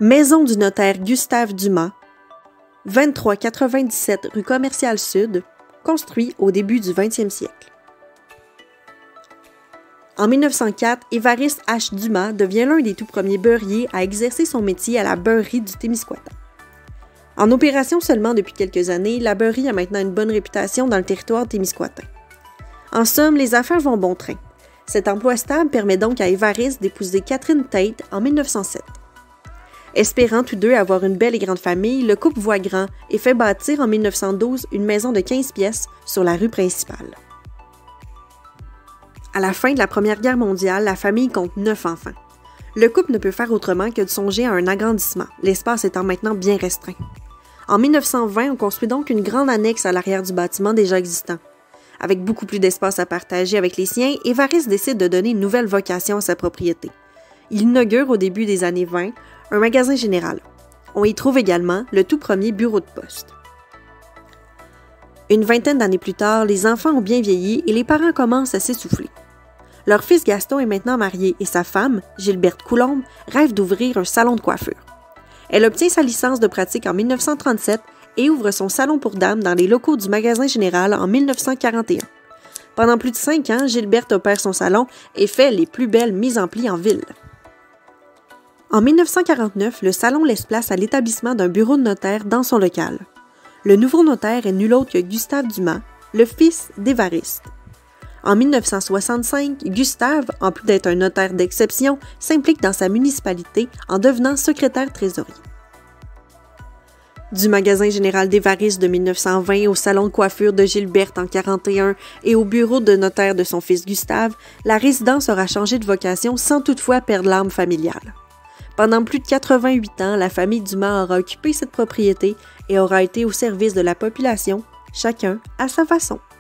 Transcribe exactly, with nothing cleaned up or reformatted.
Maison du notaire Gustave Dumas, vingt-trois quatre-vingt-dix-sept rue Commerciale Sud, construit au début du vingtième siècle. En mille neuf cent quatre, Évariste H. Dumas devient l'un des tout premiers beurriers à exercer son métier à la beurrerie du Témiscouata. En opération seulement depuis quelques années, la beurrerie a maintenant une bonne réputation dans le territoire témiscouatain. En somme, les affaires vont bon train. Cet emploi stable permet donc à Évariste d'épouser Catherine Tate en mille neuf cent sept. Espérant tous deux avoir une belle et grande famille, le couple voit grand et fait bâtir en mille neuf cent douze une maison de quinze pièces sur la rue principale. À la fin de la Première Guerre mondiale, la famille compte neuf enfants. Le couple ne peut faire autrement que de songer à un agrandissement, l'espace étant maintenant bien restreint. En mille neuf cent vingt, on construit donc une grande annexe à l'arrière du bâtiment déjà existant. Avec beaucoup plus d'espace à partager avec les siens, Évariste décide de donner une nouvelle vocation à sa propriété. Il inaugure au début des années vingt un magasin général. On y trouve également le tout premier bureau de poste. Une vingtaine d'années plus tard, les enfants ont bien vieilli et les parents commencent à s'essouffler. Leur fils Gaston est maintenant marié et sa femme, Gilberte Coulombe, rêve d'ouvrir un salon de coiffure. Elle obtient sa licence de pratique en mille neuf cent trente-sept et ouvre son salon pour dames dans les locaux du magasin général en mille neuf cent quarante et un. Pendant plus de cinq ans, Gilberte opère son salon et fait les plus belles mises en pli en ville. En mille neuf cent quarante-neuf, le salon laisse place à l'établissement d'un bureau de notaire dans son local. Le nouveau notaire est nul autre que Gustave Dumas, le fils d'Évariste. En mille neuf cent soixante-cinq, Gustave, en plus d'être un notaire d'exception, s'implique dans sa municipalité en devenant secrétaire trésorier. Du magasin général d'Évariste de mille neuf cent vingt au salon de coiffure de Gilberte en quarante et un et au bureau de notaire de son fils Gustave, la résidence aura changé de vocation sans toutefois perdre l'âme familiale. Pendant plus de quatre-vingt-huit ans, la famille Dumas aura occupé cette propriété et aura été au service de la population, chacun à sa façon.